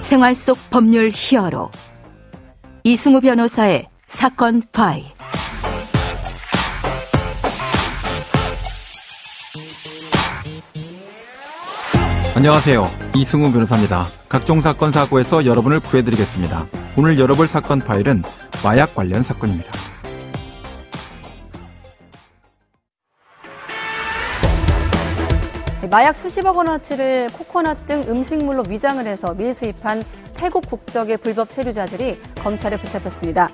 생활 속 법률 히어로 이승우 변호사의 사건 파일. 안녕하세요. 이승우 변호사입니다. 각종 사건 사고에서 여러분을 구해드리겠습니다. 오늘 열어볼 사건 파일은 마약 관련 사건입니다. 마약 수십억 원어치를 코코넛 등 음식물로 위장을 해서 밀수입한 태국 국적의 불법 체류자들이 검찰에 붙잡혔습니다.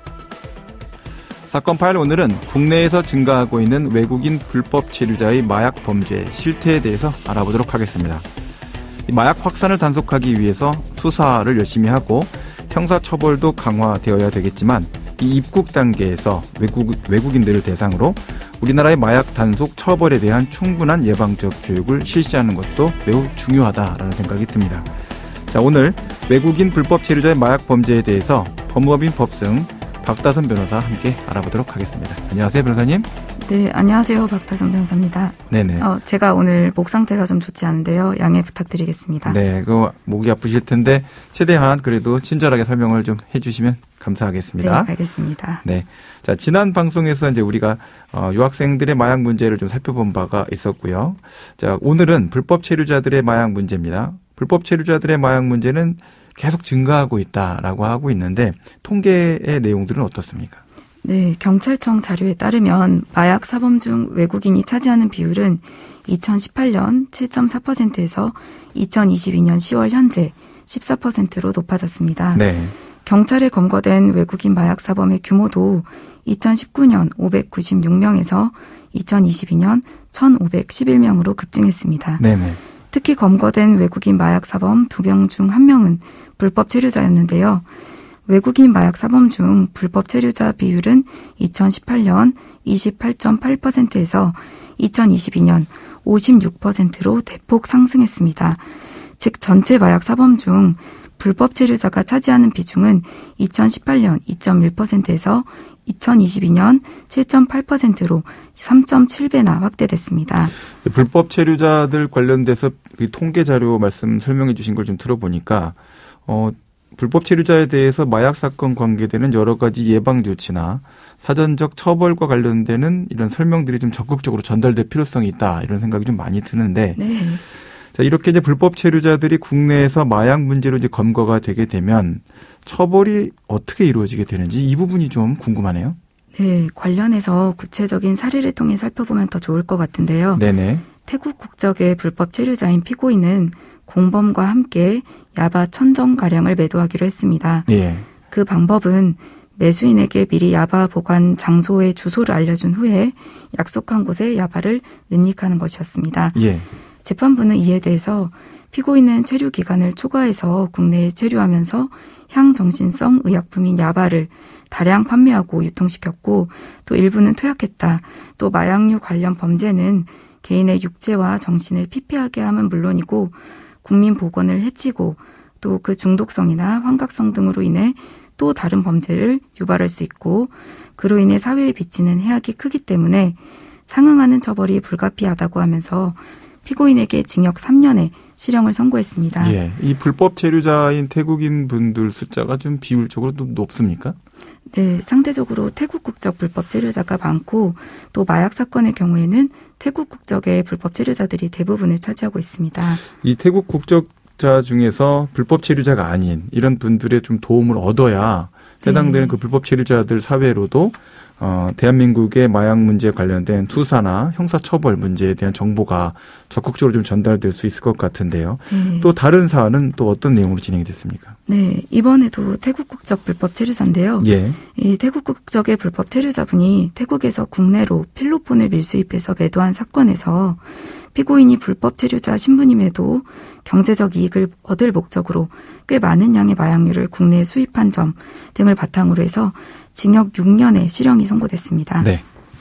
사건 파일 오늘은 국내에서 증가하고 있는 외국인 불법 체류자의 마약 범죄 실태에 대해서 알아보도록 하겠습니다. 마약 확산을 단속하기 위해서 수사를 열심히 하고 형사처벌도 강화되어야 되겠지만 이 입국 단계에서 외국인들을 대상으로 우리나라의 마약 단속 처벌에 대한 충분한 예방적 교육을 실시하는 것도 매우 중요하다라는 생각이 듭니다. 자, 오늘 외국인 불법 체류자의 마약 범죄에 대해서 법무법인 법승 박다선 변호사 함께 알아보도록 하겠습니다. 안녕하세요, 변호사님. 네, 안녕하세요. 박다선 변호사입니다. 네네. 제가 오늘 목 상태가 좀 좋지 않은데요. 양해 부탁드리겠습니다. 네, 목이 아프실 텐데 최대한 그래도 친절하게 설명을 좀 해주시면 감사하겠습니다. 네, 알겠습니다. 네, 자, 지난 방송에서 이제 우리가 유학생들의 마약 문제를 좀 살펴본 바가 있었고요. 자, 오늘은 불법 체류자들의 마약 문제입니다. 불법 체류자들의 마약 문제는 계속 증가하고 있다라고 하고 있는데 통계의 내용들은 어떻습니까? 네, 경찰청 자료에 따르면 마약 사범 중 외국인이 차지하는 비율은 2018년 7.4%에서 2022년 10월 현재 14%로 높아졌습니다. 네. 경찰에 검거된 외국인 마약 사범의 규모도 2019년 596명에서 2022년 1,511명으로 급증했습니다. 네네. 특히 검거된 외국인 마약 사범 2명 중 1명은 불법 체류자였는데요. 외국인 마약 사범 중 불법 체류자 비율은 2018년 28.8%에서 2022년 56%로 대폭 상승했습니다. 즉 전체 마약 사범 중 불법 체류자가 차지하는 비중은 2018년 2.1%에서 2022년 7.8%로 3.7배나 확대됐습니다. 불법 체류자들 관련돼서 통계 자료 말씀 설명해 주신 걸 좀 들어보니까 불법 체류자에 대해서 마약 사건 관계되는 여러 가지 예방 조치나 사전적 처벌과 관련되는 이런 설명들이 좀 적극적으로 전달될 필요성이 있다 이런 생각이 좀 많이 드는데, 네. 자, 이렇게 이제 불법 체류자들이 국내에서 마약 문제로 이제 검거가 되게 되면 처벌이 어떻게 이루어지게 되는지 이 부분이 좀 궁금하네요. 네, 관련해서 구체적인 사례를 통해 살펴보면 더 좋을 것 같은데요. 네네. 태국 국적의 불법 체류자인 피고인은 공범과 함께 야바 1,000정가량을 매도하기로 했습니다. 예. 그 방법은 매수인에게 미리 야바 보관 장소의 주소를 알려준 후에 약속한 곳에 야바를 납입하는 것이었습니다. 예. 재판부는 이에 대해서 피고인은 체류 기간을 초과해서 국내에 체류하면서 향정신성 의약품인 야바를 다량 판매하고 유통시켰고 또 일부는 투약했다. 또 마약류 관련 범죄는 개인의 육체와 정신을 피폐하게 함은 물론이고 국민 보건을 해치고 또 그 중독성이나 환각성 등으로 인해 또 다른 범죄를 유발할 수 있고 그로 인해 사회에 비치는 해악이 크기 때문에 상응하는 처벌이 불가피하다고 하면서 피고인에게 징역 3년의 실형을 선고했습니다. 예, 이 불법 체류자인 태국인 분들 숫자가 좀 비율적으로 좀 높습니까? 네, 상대적으로 태국 국적 불법 체류자가 많고 또 마약 사건의 경우에는 태국 국적의 불법 체류자들이 대부분을 차지하고 있습니다. 이 태국 국적자 중에서 불법 체류자가 아닌 이런 분들의 좀 도움을 얻어야 해당되는 그 불법 체류자들 사회로도 대한민국의 마약 문제에 관련된 수사나 형사처벌 문제에 대한 정보가 적극적으로 좀 전달될 수 있을 것 같은데요. 또 다른 사안은 또 어떤 내용으로 진행이 됐습니까? 네, 이번에도 태국 국적 불법 체류자인데요. 예. 이 태국 국적의 불법 체류자분이 태국에서 국내로 필로폰을 밀수입해서 매도한 사건에서 피고인이 불법 체류자 신분임에도 경제적 이익을 얻을 목적으로 꽤 많은 양의 마약류를 국내에 수입한 점 등을 바탕으로 해서 징역 6년의 실형이 선고됐습니다. 네.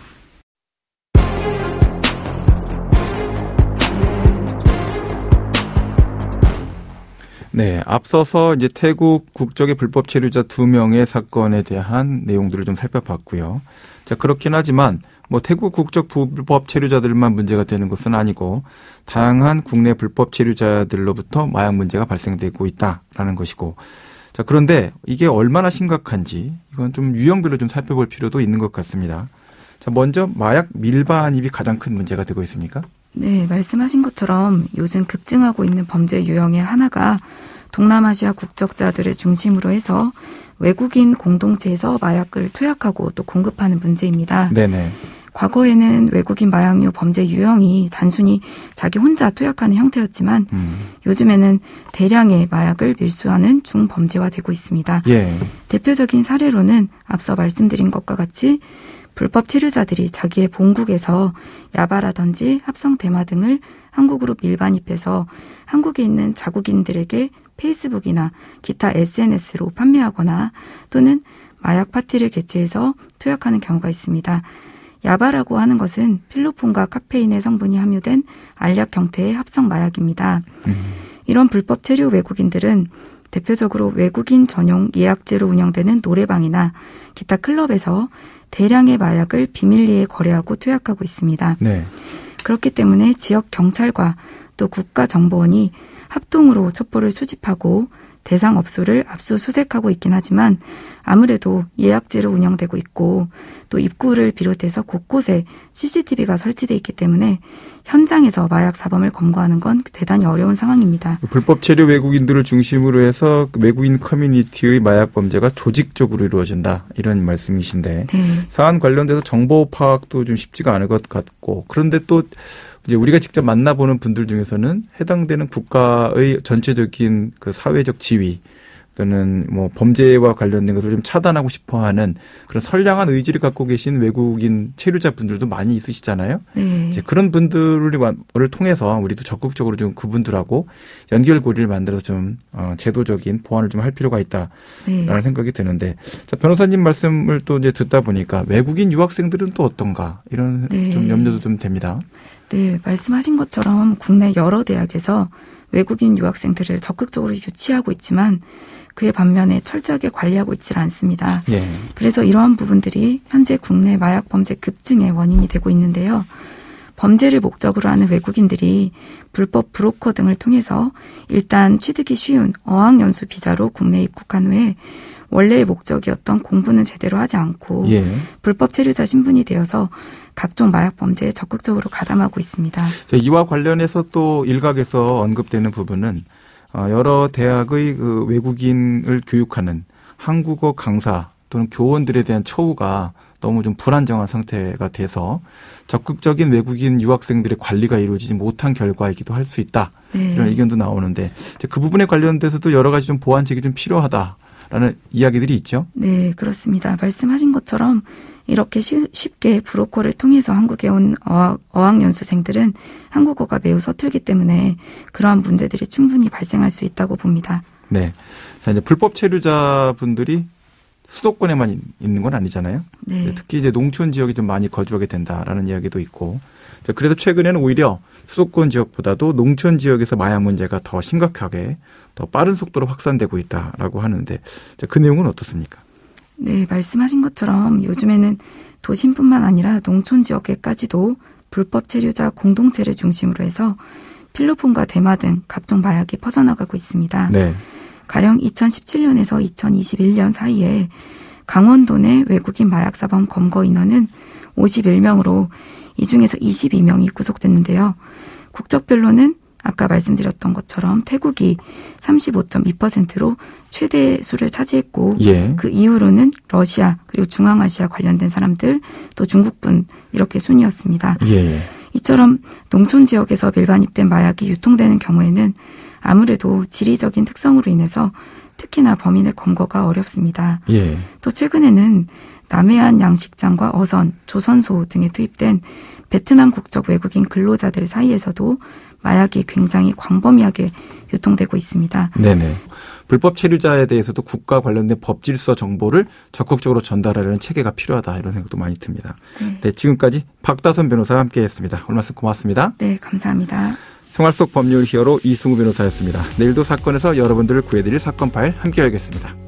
네, 앞서서 이제 태국 국적의 불법 체류자 2명의 사건에 대한 내용들을 좀 살펴봤고요. 자, 그렇긴 하지만 뭐 태국 국적 불법 체류자들만 문제가 되는 것은 아니고 다양한 국내 불법 체류자들로부터 마약 문제가 발생되고 있다라는 것이고, 자, 그런데 이게 얼마나 심각한지 이건 좀 유형별로 좀 살펴볼 필요도 있는 것 같습니다. 자, 먼저 마약 밀반입이 가장 큰 문제가 되고 있습니까? 네, 말씀하신 것처럼 요즘 급증하고 있는 범죄 유형의 하나가 동남아시아 국적자들을 중심으로 해서 외국인 공동체에서 마약을 투약하고 또 공급하는 문제입니다. 네네. 과거에는 외국인 마약류 범죄 유형이 단순히 자기 혼자 투약하는 형태였지만 요즘에는 대량의 마약을 밀수하는 중범죄화되고 있습니다. 예. 대표적인 사례로는 앞서 말씀드린 것과 같이 불법 체류자들이 자기의 본국에서 야바라든지 합성 대마 등을 한국으로 밀반입해서 한국에 있는 자국인들에게 페이스북이나 기타 SNS로 판매하거나 또는 마약 파티를 개최해서 투약하는 경우가 있습니다. 야바라고 하는 것은 필로폰과 카페인의 성분이 함유된 알약 형태의 합성 마약입니다. 이런 불법 체류 외국인들은 대표적으로 외국인 전용 예약제로 운영되는 노래방이나 기타 클럽에서 대량의 마약을 비밀리에 거래하고 투약하고 있습니다. 네. 그렇기 때문에 지역 경찰과 또 국가정보원이 합동으로 첩보를 수집하고 대상 업소를 압수수색하고 있긴 하지만 아무래도 예약제로 운영되고 있고 또 입구를 비롯해서 곳곳에 CCTV가 설치되어 있기 때문에 현장에서 마약 사범을 검거하는 건 대단히 어려운 상황입니다. 불법 체류 외국인들을 중심으로 해서 외국인 커뮤니티의 마약 범죄가 조직적으로 이루어진다, 이런 말씀이신데, 네. 사안 관련돼서 정보 파악도 좀 쉽지가 않을 것 같고, 그런데 또 이제 우리가 직접 만나보는 분들 중에서는 해당되는 국가의 전체적인 그 사회적 지위 또는 뭐 범죄와 관련된 것을 좀 차단하고 싶어하는 그런 선량한 의지를 갖고 계신 외국인 체류자분들도 많이 있으시잖아요. 네. 이제 그런 분들을 통해서 우리도 적극적으로 좀 그분들하고 연결고리를 만들어서 좀 제도적인 보완을 좀 할 필요가 있다라는 네. 생각이 드는데, 자, 변호사님 말씀을 또 이제 듣다 보니까 외국인 유학생들은 또 어떤가, 이런 네. 좀 염려도 좀 됩니다. 네, 말씀하신 것처럼 국내 여러 대학에서 외국인 유학생들을 적극적으로 유치하고 있지만 그의 반면에 철저하게 관리하고 있지 않습니다. 예. 그래서 이러한 부분들이 현재 국내 마약 범죄 급증의 원인이 되고 있는데요. 범죄를 목적으로 하는 외국인들이 불법 브로커 등을 통해서 일단 취득이 쉬운 어학연수 비자로 국내에 입국한 후에 원래의 목적이었던 공부는 제대로 하지 않고 예. 불법 체류자 신분이 되어서 각종 마약 범죄에 적극적으로 가담하고 있습니다. 이와 관련해서 또 일각에서 언급되는 부분은 여러 대학의 그 외국인을 교육하는 한국어 강사 또는 교원들에 대한 처우가 너무 좀 불안정한 상태가 돼서 적극적인 외국인 유학생들의 관리가 이루어지지 못한 결과이기도 할 수 있다. 네. 이런 의견도 나오는데 그 부분에 관련돼서도 여러 가지 좀 보완책이 좀 필요하다라는 이야기들이 있죠. 네, 그렇습니다. 말씀하신 것처럼 이렇게 쉽게 브로커를 통해서 한국에 온 어학연수생들은 한국어가 매우 서툴기 때문에 그러한 문제들이 충분히 발생할 수 있다고 봅니다. 네. 자, 이제 불법 체류자분들이 수도권에만 있는 건 아니잖아요. 네. 특히 이제 농촌 지역이 좀 많이 거주하게 된다라는 이야기도 있고, 그래서 최근에는 오히려 수도권 지역보다도 농촌 지역에서 마약 문제가 더 심각하게 더 빠른 속도로 확산되고 있다라고 하는데, 그 내용은 어떻습니까? 네, 말씀하신 것처럼 요즘에는 도심뿐만 아니라 농촌 지역에까지도 불법 체류자 공동체를 중심으로 해서 필로폰과 대마 등 각종 마약이 퍼져나가고 있습니다. 네. 가령 2017년에서 2021년 사이에 강원도 내 외국인 마약사범 검거 인원은 51명으로 이 중에서 22명이 구속됐는데요. 국적별로는 아까 말씀드렸던 것처럼 태국이 35.2%로 최대 수를 차지했고 예. 그 이후로는 러시아 그리고 중앙아시아 관련된 사람들 또 중국분 이렇게 순이었습니다. 예. 이처럼 농촌 지역에서 밀반입된 마약이 유통되는 경우에는 아무래도 지리적인 특성으로 인해서 특히나 범인의 검거가 어렵습니다. 예. 또 최근에는 남해안 양식장과 어선, 조선소 등에 투입된 베트남 국적 외국인 근로자들 사이에서도 마약이 굉장히 광범위하게 유통되고 있습니다. 네네. 불법 체류자에 대해서도 국가 관련된 법 질서 정보를 적극적으로 전달하려는 체계가 필요하다, 이런 생각도 많이 듭니다. 네, 지금까지 박다솜 변호사와 함께했습니다. 오늘 말씀 고맙습니다. 네, 감사합니다. 생활 속 법률 히어로 이승우 변호사였습니다. 내일도 사건에서 여러분들을 구해드릴 사건 파일 함께 알겠습니다.